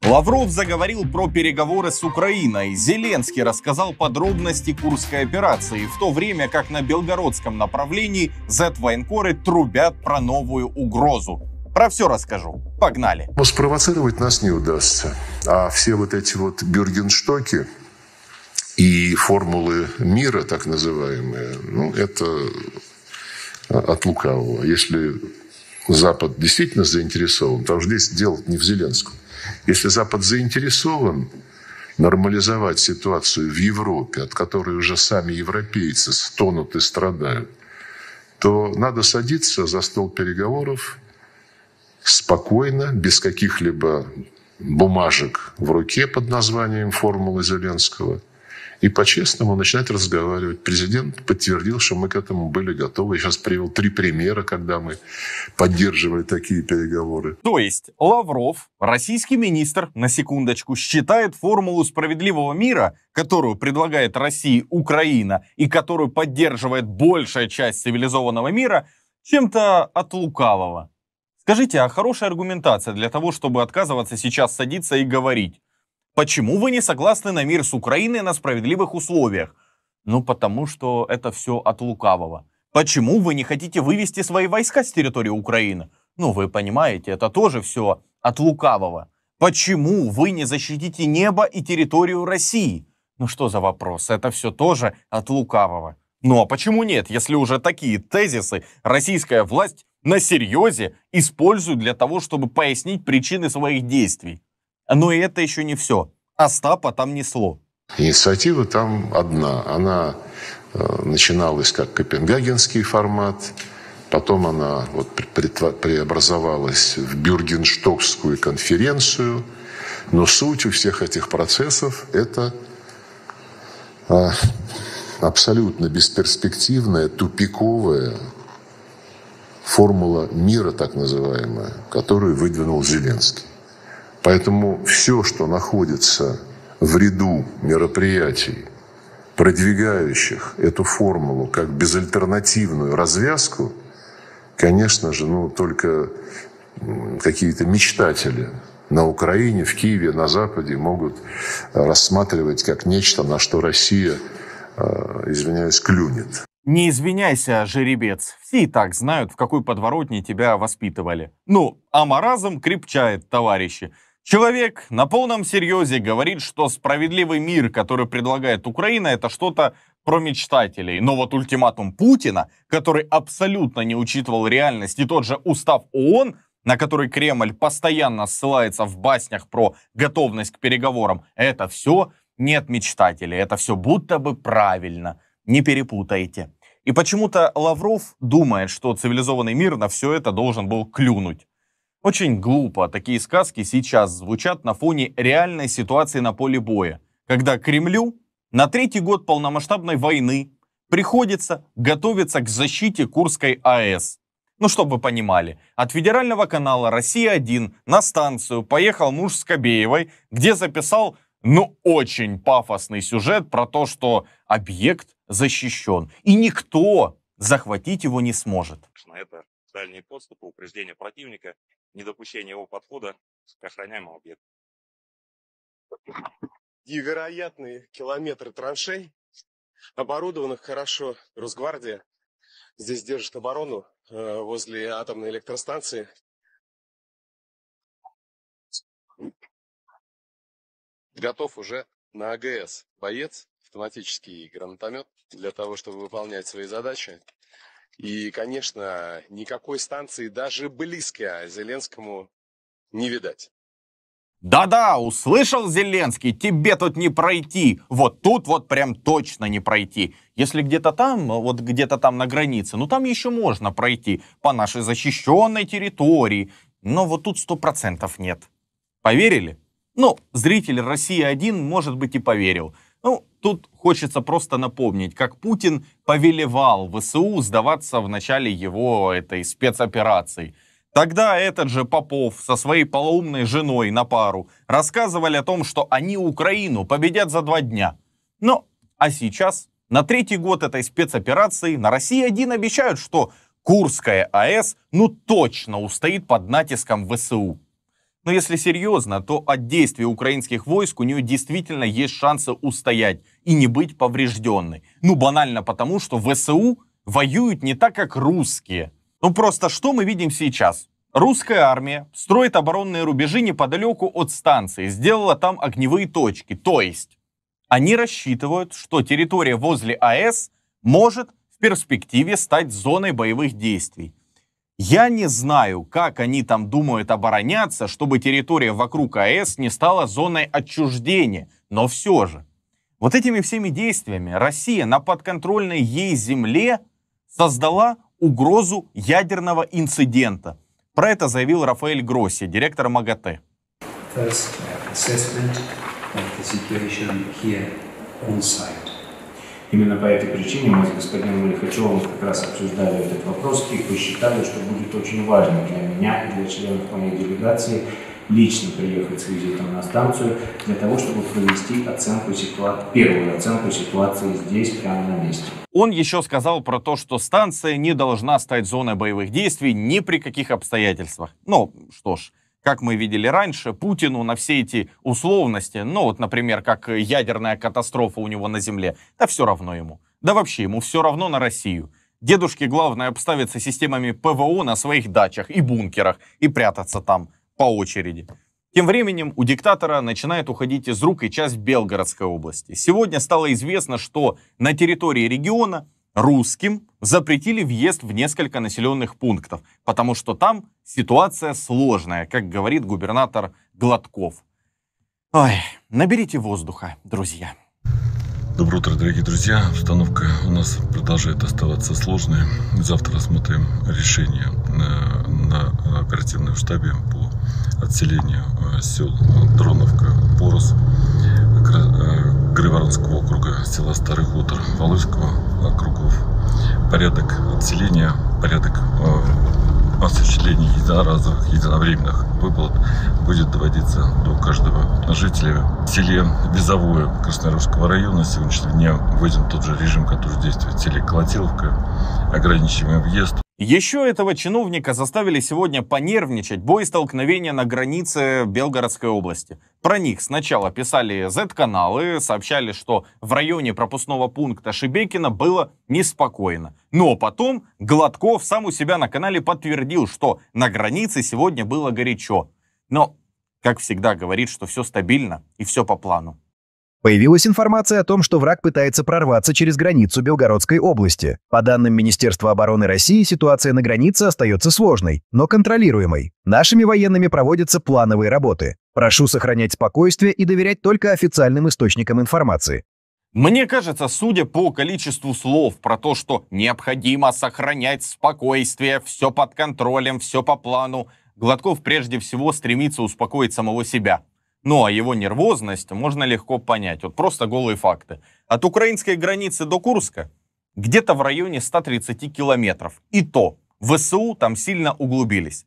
Лавров заговорил про переговоры с Украиной. Зеленский рассказал подробности Курской операции, в то время как на белгородском направлении Z-военкоры трубят про новую угрозу. Про все расскажу. Погнали. Но спровоцировать нас не удастся. А все вот эти вот бюргенштоки и формулы мира, так называемые, это от лукавого. Если Запад действительно заинтересован, потому что здесь дело не в Зеленском. Если Запад заинтересован нормализовать ситуацию в Европе, от которой уже сами европейцы стонут и страдают, то надо садиться за стол переговоров спокойно, без каких-либо бумажек в руке под названием «Формулы Зеленского», и по-честному начинать разговаривать. Президент подтвердил, что мы к этому были готовы. Я сейчас привел 3 примера, когда мы поддерживали такие переговоры. То есть Лавров, российский министр, на секундочку, считает формулу справедливого мира, которую предлагает России Украина и которую поддерживает большая часть цивилизованного мира, чем-то от лукавого. Скажите, а хорошая аргументация для того, чтобы отказываться сейчас садиться и говорить: почему вы не согласны на мир с Украиной на справедливых условиях? Ну, потому что это все от лукавого. Почему вы не хотите вывести свои войска с территории Украины? Ну, вы понимаете, это тоже все от лукавого. Почему вы не защитите небо и территорию России? Ну, что за вопрос? Это все тоже от лукавого. Ну, а почему нет, если уже такие тезисы российская власть на серьезе использует для того, чтобы пояснить причины своих действий? Но и это еще не все. Остапа там несло. Инициатива там одна. Она начиналась как копенгагенский формат, потом она преобразовалась в Бюргенштокскую конференцию. Но суть у всех этих процессов – это абсолютно бесперспективная, тупиковая формула мира, так называемая, которую выдвинул Зеленский. Поэтому все, что находится в ряду мероприятий, продвигающих эту формулу как безальтернативную развязку, конечно же, только какие-то мечтатели на Украине, в Киеве, на Западе могут рассматривать как нечто, на что Россия, извиняюсь, клюнет. Не извиняйся, жеребец. Все и так знают, в какой подворотне тебя воспитывали. А маразм крепчает, товарищи. Человек на полном серьезе говорит, что справедливый мир, который предлагает Украина, это что-то про мечтателей. Но вот ультиматум Путина, который абсолютно не учитывал реальность, и тот же устав ООН, на который Кремль постоянно ссылается в баснях про готовность к переговорам, это все не от мечтателей, это все будто бы правильно. Не перепутайте. И почему-то Лавров думает, что цивилизованный мир на все это должен был клюнуть. Очень глупо такие сказки сейчас звучат на фоне реальной ситуации на поле боя, когда Кремлю на 3-й год полномасштабной войны приходится готовиться к защите Курской АЭС. Чтобы вы понимали, от федерального канала «Россия-1» на станцию поехал муж Скобеевой, где записал, очень пафосный сюжет про то, что объект защищен, и никто захватить его не сможет. Это дальние подступы, упреждение противника, недопущение его подхода к охраняемому объекту. Невероятные километры траншей, оборудованных хорошо. Росгвардия здесь держит оборону возле атомной электростанции. Готов уже на АГС боец, автоматический гранатомет для того, чтобы выполнять свои задачи. И, конечно, никакой станции даже близко Зеленскому не видать. Да-да, услышал Зеленский, тебе тут не пройти. Вот тут вот прям точно не пройти. Если где-то там, на границе, там еще можно пройти по нашей защищенной территории. Но вот тут 100% нет. Поверили? Зритель «Россия-1», может быть, и поверил. Тут хочется просто напомнить, как Путин повелевал ВСУ сдаваться в начале его этой спецоперации. Тогда этот же Попов со своей полоумной женой на пару рассказывали о том, что они Украину победят за 2 дня. А сейчас, на 3-й год этой спецоперации, на Россия-1 обещают, что Курская АЭС точно устоит под натиском ВСУ. Но если серьезно, то от действий украинских войск у нее действительно есть шансы устоять и не быть поврежденной. Ну, банально потому, что ВСУ воюют не так, как русские. Ну, просто что мы видим сейчас? Русская армия строит оборонные рубежи неподалеку от станции, сделала там огневые точки. То есть они рассчитывают, что территория возле АЭС может в перспективе стать зоной боевых действий. Я не знаю, как они там думают обороняться, чтобы территория вокруг АЭС не стала зоной отчуждения, но все же. Вот этими всеми действиями Россия на подконтрольной ей земле создала угрозу ядерного инцидента. Про это заявил Рафаэль Гросси, директор МАГАТЭ. Именно по этой причине мы с господином Лихачевым как раз обсуждали этот вопрос и посчитали, что будет очень важно для меня и для членов моей делегации лично приехать с визитом на станцию для того, чтобы провести первую оценку ситуации здесь, прямо на месте. Он еще сказал про то, что станция не должна стать зоной боевых действий ни при каких обстоятельствах. Ну, что ж, как мы видели раньше, Путину на все эти условности, ну вот, например, как ядерная катастрофа у него на земле, да все равно ему. Да вообще ему все равно на Россию. Дедушке главное обставиться системами ПВО на своих дачах и бункерах и прятаться там по очереди. Тем временем у диктатора начинает уходить из рук и часть Белгородской области. Сегодня стало известно, что на территории региона русским запретили въезд в несколько населенных пунктов, потому что там ситуация сложная, как говорит губернатор Гладков. Ой, наберите воздуха, друзья. Доброе утро, дорогие друзья. Обстановка у нас продолжает оставаться сложной. Завтра рассмотрим решение на оперативном штабе по отселению сел Дроновка, Порос, Грайворонского округа, села Старый Хутор, Валуйского округов. Порядок отселения, порядок осуществления единоразовых, единовременных выплат будет доводиться до каждого жителя. В селе Визовое Красноярского района с сегодняшнего дня вводим тот же режим, который действует в селе Колотиловка. Ограничиваем въезд. Еще этого чиновника заставили сегодня понервничать боестолкновения на границе Белгородской области. Про них сначала писали Z-каналы, сообщали, что в районе пропускного пункта Шебекино было неспокойно. Но потом Гладков сам у себя на канале подтвердил, что на границе сегодня было горячо. Но, как всегда, говорит, что все стабильно и все по плану. Появилась информация о том, что враг пытается прорваться через границу Белгородской области. По данным Министерства обороны России, ситуация на границе остается сложной, но контролируемой. Нашими военными проводятся плановые работы. Прошу сохранять спокойствие и доверять только официальным источникам информации. Мне кажется, судя по количеству слов про то, что необходимо сохранять спокойствие, все под контролем, все по плану, Гладков прежде всего стремится успокоить самого себя. Ну а его нервозность можно легко понять. Вот просто голые факты. От украинской границы до Курска где-то в районе 130 километров. И то ВСУ там сильно углубились.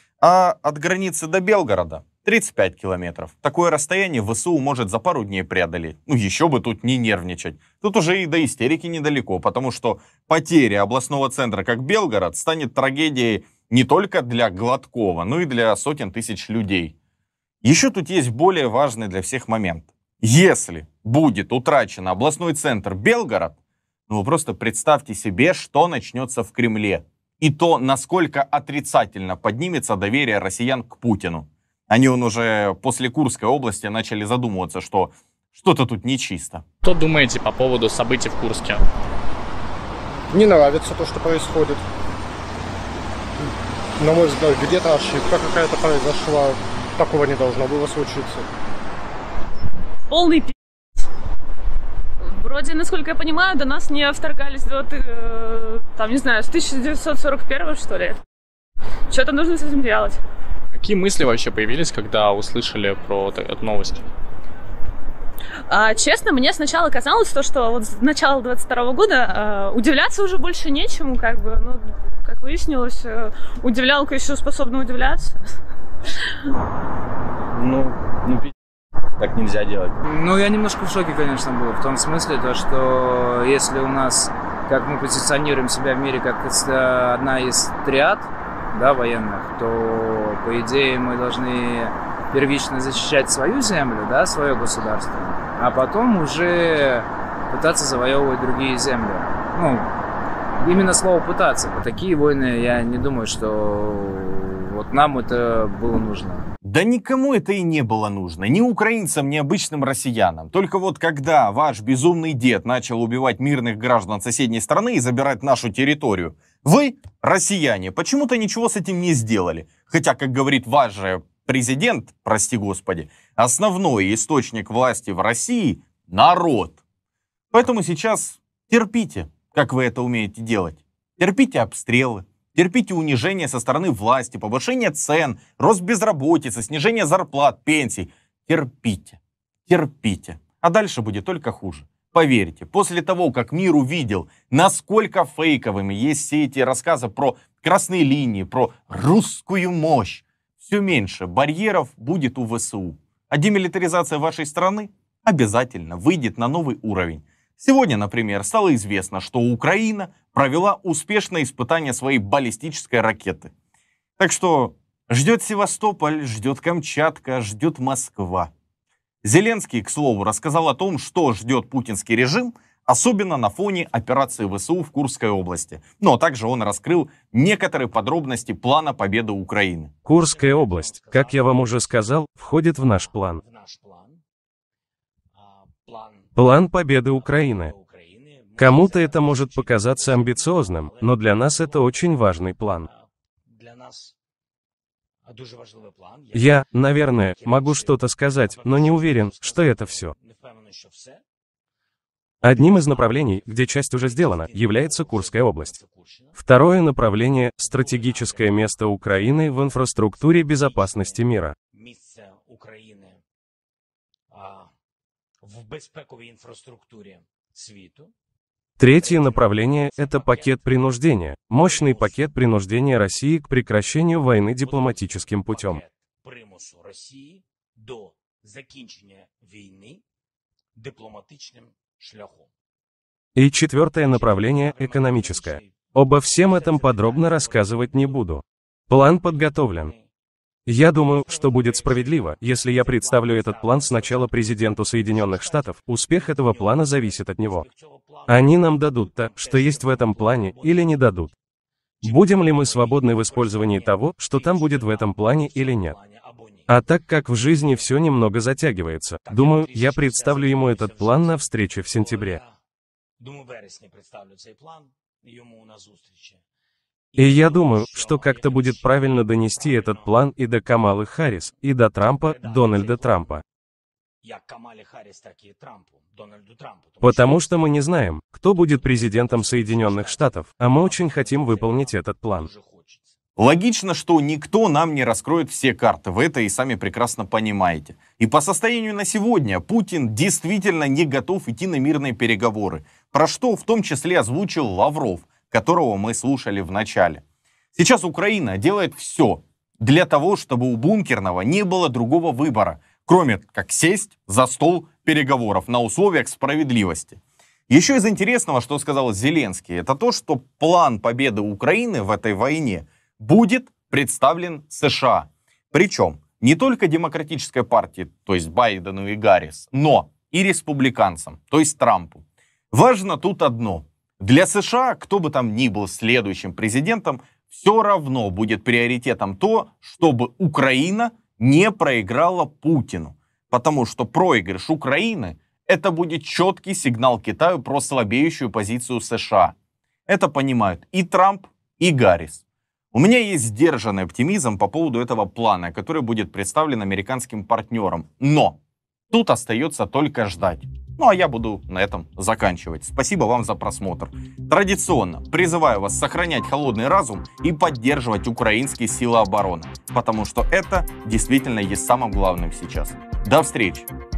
А от границы до Белгорода 35 километров. Такое расстояние ВСУ может за пару дней преодолеть. Ну еще бы тут не нервничать. Тут уже и до истерики недалеко, потому что потеря областного центра, как Белгород, станет трагедией не только для Гладкова, но и для сотен тысяч людей. Еще тут есть более важный для всех момент. Если будет утрачен областной центр Белгород, ну вы просто представьте себе, что начнется в Кремле. И то, насколько отрицательно поднимется доверие россиян к Путину. Они уже после Курской области начали задумываться, что что-то тут нечисто. Что думаете по поводу событий в Курске? Не нравится то, что происходит. На мой взгляд, где-то ошибка какая-то произошла. Такого не должно было случиться. Полный пи***ц. Вроде, насколько я понимаю, до нас не вторгались там, не знаю, с 1941 что ли. Что-то нужно с этим делать. Какие мысли вообще появились, когда услышали про эту новость? Честно, мне сначала казалось, что вот с начала 22 года удивляться уже больше нечему, как бы, ну, как выяснилось, удивлялка еще способна удивляться. Ну, так нельзя делать. Ну, я немножко в шоке, конечно, был. В том смысле, то, что если у нас, как мы позиционируем себя в мире, как одна из триад, да, военных, то, по идее, мы должны первично защищать свою землю, да, свое государство, а потом уже пытаться завоевывать другие земли. Ну, именно слово «пытаться». Такие войны, я не думаю, что вот нам это было нужно. Да никому это и не было нужно. Ни украинцам, ни обычным россиянам. Только вот когда ваш безумный дед начал убивать мирных граждан соседней страны и забирать нашу территорию, вы, россияне, почему-то ничего с этим не сделали. Хотя, как говорит ваш же президент, прости господи, основной источник власти в России – народ. Поэтому сейчас терпите, как вы это умеете делать. Терпите обстрелы. Терпите унижение со стороны власти, повышение цен, рост безработицы, снижение зарплат, пенсий. Терпите, терпите. А дальше будет только хуже. Поверьте, после того, как мир увидел, насколько фейковыми есть все эти рассказы про красные линии, про русскую мощь, все меньше барьеров будет у ВСУ. А демилитаризация вашей страны обязательно выйдет на новый уровень. Сегодня, например, стало известно, что Украина провела успешное испытание своей баллистической ракеты. Так что ждет Севастополь, ждет Камчатка, ждет Москва. Зеленский, к слову, рассказал о том, что ждет путинский режим, особенно на фоне операции ВСУ в Курской области. Но также он раскрыл некоторые подробности плана победы Украины. Курская область, как я вам уже сказал, входит в наш план. План победы Украины. Кому-то это может показаться амбициозным, но для нас это очень важный план. Я, наверное, могу что-то сказать, но не уверен, что это все. Одним из направлений, где часть уже сделана, является Курская область. Второе направление – стратегическое место Украины в инфраструктуре безопасности мира. В безпековій інфраструктурі світу. Третье направление – это пакет принуждения, мощный пакет принуждения России к прекращению войны дипломатическим путем. Примусу Росії до закінчення війни дипломатичним шляхом. И четвертое направление – экономическое. Обо всем этом подробно рассказывать не буду. План подготовлен. Я думаю, что будет справедливо, если я представлю этот план сначала президенту Соединенных Штатов, успех этого плана зависит от него. Они нам дадут то, что есть в этом плане, или не дадут. Будем ли мы свободны в использовании того, что там будет в этом плане или нет. А так как в жизни все немного затягивается, думаю, я представлю ему этот план на встрече в сентябре. И я думаю, что как-то будет правильно донести этот план и до Камалы Харрис, и до Трампа, Дональда Трампа. Потому что мы не знаем, кто будет президентом Соединенных Штатов, а мы очень хотим выполнить этот план. Логично, что никто нам не раскроет все карты, вы это и сами прекрасно понимаете. И по состоянию на сегодня Путин действительно не готов идти на мирные переговоры, про что в том числе озвучил Лавров, которого мы слушали в начале. Сейчас Украина делает все для того, чтобы у Бункерного не было другого выбора, кроме как сесть за стол переговоров на условиях справедливости. Еще из интересного, что сказал Зеленский, это то, что план победы Украины в этой войне будет представлен США. Причем не только демократической партии, то есть Байдену и Гаррис, но и республиканцам, то есть Трампу. Важно тут одно. Для США, кто бы там ни был следующим президентом, все равно будет приоритетом то, чтобы Украина не проиграла Путину. Потому что проигрыш Украины – это будет четкий сигнал Китаю про слабеющую позицию США. Это понимают и Трамп, и Гаррис. У меня есть сдержанный оптимизм по поводу этого плана, который будет представлен американским партнерам. Но тут остается только ждать. Ну а я буду на этом заканчивать. Спасибо вам за просмотр. Традиционно призываю вас сохранять холодный разум и поддерживать украинские силы обороны. Потому что это действительно есть самым главным сейчас. До встречи!